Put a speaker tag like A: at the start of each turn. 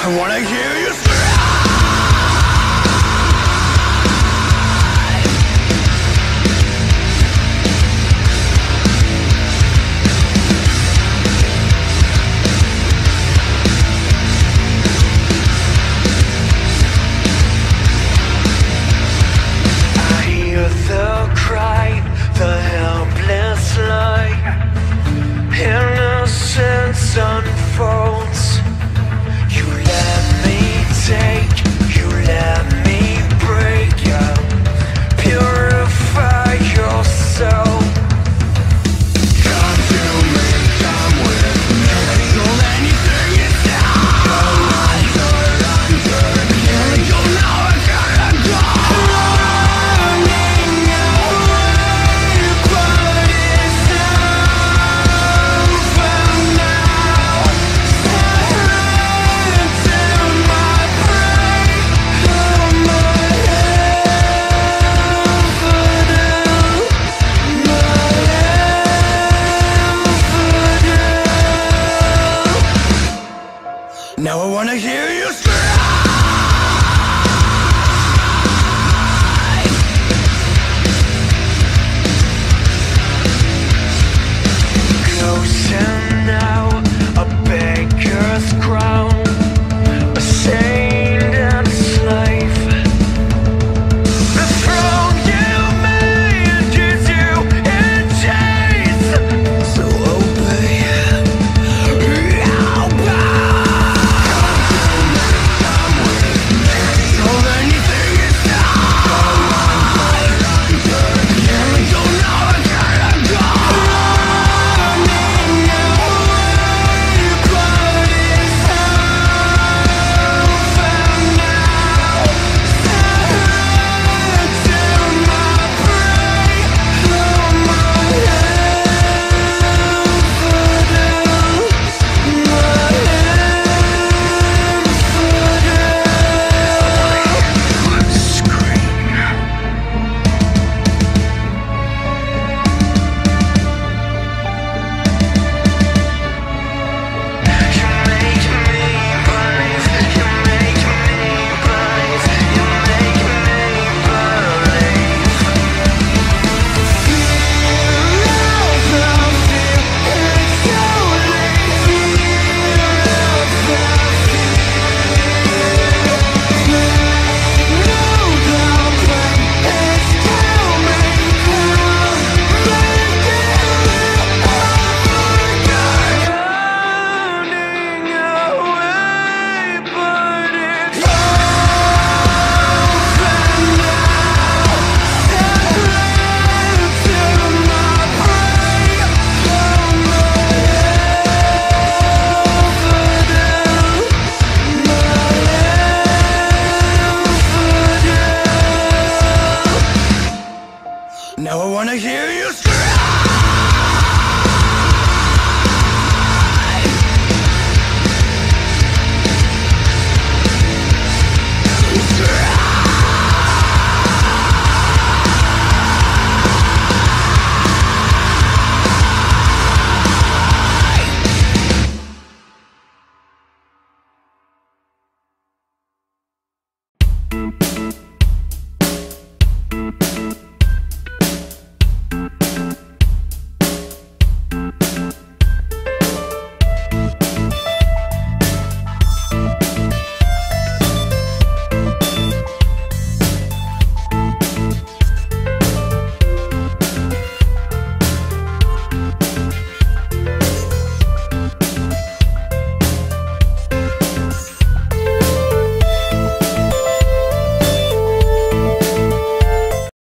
A: I wanna hear you scream.
B: The cry, the helpless lie. Innocence unfolds. You let me take, you let me break. Yeah. Purify your soul.
A: Come to me, come with me. Kill anything you say. Go under. Can't go now, I gotta go. Now I wanna hear you scream.
B: Closer now, a beggar's cry.